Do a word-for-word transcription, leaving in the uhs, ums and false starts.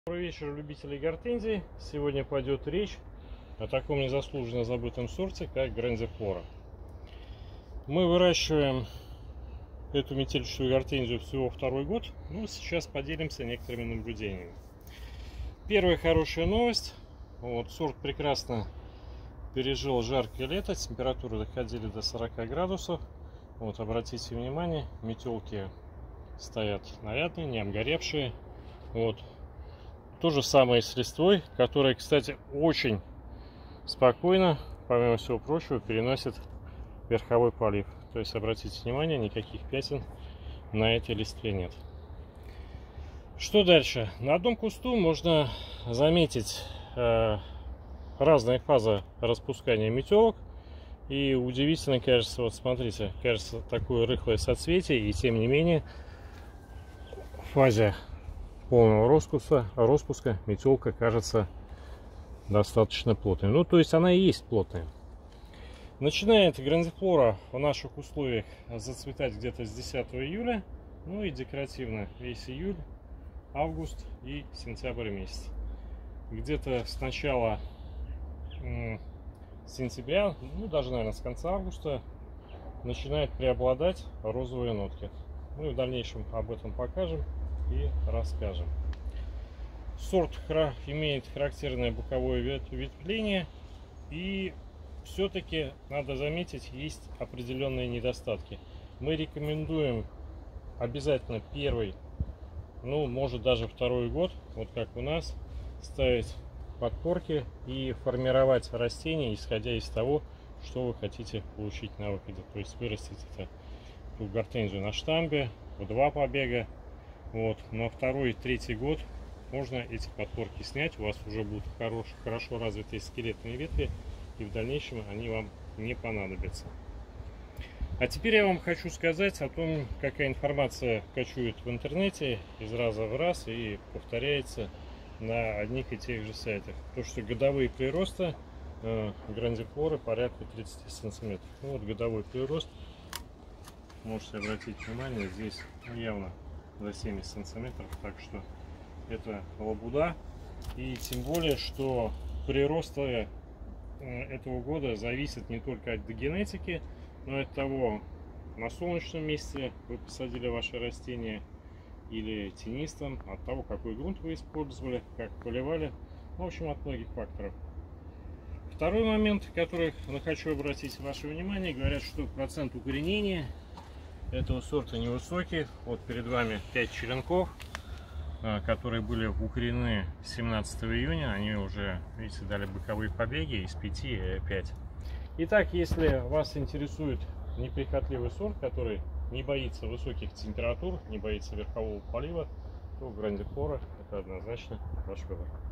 Добрый вечер, любители гортензий. Сегодня пойдет речь о таком незаслуженно забытом сорте, как Грандифлора. Мы выращиваем эту метельчатую гортензию всего второй год. Ну, сейчас поделимся некоторыми наблюдениями. Первая хорошая новость. Вот, сорт прекрасно пережил жаркое лето. Температуры доходили до сорока градусов. Вот, обратите внимание, метелки стоят нарядные, не обгоревшие. Вот. То же самое с листвой, которая, кстати, очень спокойно, помимо всего прочего, переносит верховой полив. То есть, обратите внимание, никаких пятен на этой листве нет. Что дальше? На одном кусту можно заметить э, разные фазы распускания метелок. И удивительно, кажется, вот смотрите, кажется, такое рыхлое соцветие, и тем не менее в фазе полного распуска, распуска метелка кажется достаточно плотной. Ну, то есть она и есть плотная. Начинает Грандифлора в наших условиях зацветать где-то с десятого июля. Ну и декоративно весь июль, август и сентябрь месяц. Где-то с начала сентября, ну даже, наверное, с конца августа начинает преобладать розовые нотки. Мы в дальнейшем об этом покажем и расскажем. Сорт имеет характерное боковое ветвление, и все-таки, надо заметить, есть определенные недостатки. Мы рекомендуем обязательно первый, ну, может даже второй год, вот как у нас, ставить подпорки и формировать растения, исходя из того, что вы хотите получить на выходе. То есть вырастить это гортензию на штамбе, в два побега. Вот, на второй и третий год можно эти подпорки снять, у вас уже будут хорош, хорошо развитые скелетные ветви, и в дальнейшем они вам не понадобятся. А теперь я вам хочу сказать о том, какая информация кочует в интернете из раза в раз и повторяется на одних и тех же сайтах. То, что годовые приросты э, Грандифлоры порядка тридцати сантиметров. Ну, вот годовой прирост, можете обратить внимание, здесь явно за семьдесят сантиметров, так что это лабуда. И тем более, что прирост этого года зависит не только от генетики, но и от того, на солнечном месте вы посадили ваше растение или тенистом, от того, какой грунт вы использовали, как поливали, в общем, от многих факторов. Второй момент, который я хочу обратить ваше внимание, говорят, что процент укоренения этого сорта невысокий. Вот перед вами пять черенков, которые были укоренены семнадцатого июня. Они уже, видите, дали боковые побеги, из пяти пять. Итак, если вас интересует неприхотливый сорт, который не боится высоких температур, не боится верхового полива, то Грандифлора — это однозначно ваш выбор.